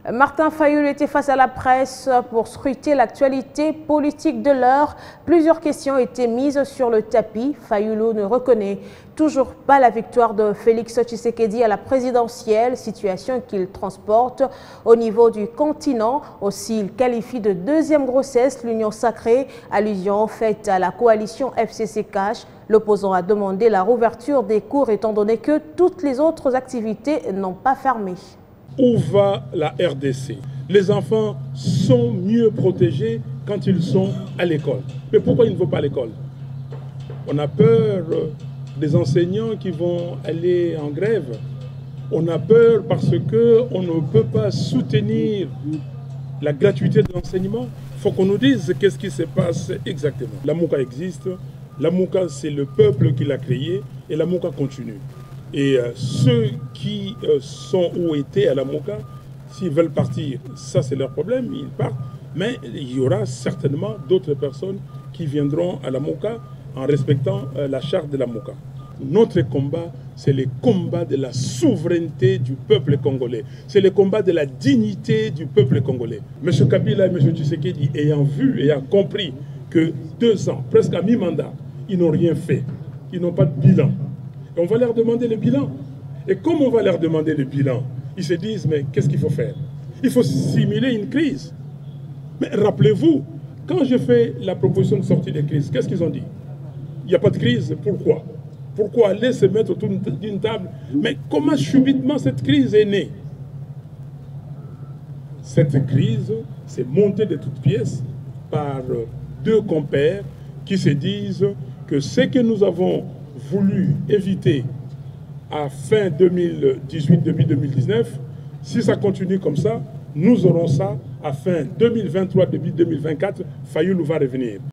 Martin Fayoulou était face à la presse pour scruter l'actualité politique de l'heure. Plusieurs questions étaient mises sur le tapis. Fayoulou ne reconnaît toujours pas la victoire de Félix Tshisekedi à la présidentielle, situation qu'il transporte au niveau du continent. Aussi, il qualifie de deuxième grossesse l'union sacrée, allusion faite à la coalition FCC-Cash. L'opposant a demandé la rouverture des cours étant donné que toutes les autres activités n'ont pas fermé. Où va la RDC? Les enfants sont mieux protégés quand ils sont à l'école. Mais pourquoi ils ne vont pas à l'école? On a peur des enseignants qui vont aller en grève. On a peur parce qu'on ne peut pas soutenir la gratuité de l'enseignement. Il faut qu'on nous dise qu'est-ce qui se passe exactement. La Mouka existe. La Mouka, c'est le peuple qui l'a créée et la Mouka continue. Et ceux qui sont ou étaient à la Mouka, s'ils veulent partir, ça c'est leur problème, ils partent. Mais il y aura certainement d'autres personnes qui viendront à la Mouka en respectant la charte de la Mouka. Notre combat, c'est le combat de la souveraineté du peuple congolais. C'est le combat de la dignité du peuple congolais. M. Kabila et M. Tshisekedi, ayant vu, ayant compris que 2 ans, presque à mi-mandat, ils n'ont rien fait. Ils n'ont pas de bilan. Et on va leur demander le bilan. Et comme on va leur demander le bilan, ils se disent, mais qu'est-ce qu'il faut faire? Il faut simuler une crise. Mais rappelez-vous, quand j'ai fait la proposition de sortie des crises, qu'est-ce qu'ils ont dit? Il n'y a pas de crise, pourquoi? Pourquoi aller se mettre autour d'une table? Mais comment subitement cette crise est née? Cette crise s'est montée de toutes pièces par 2 compères qui se disent que ce que nous avons voulu éviter à fin 2018, début 2019, si ça continue comme ça, nous aurons ça à fin 2023, début 2024, Fayoulou va revenir.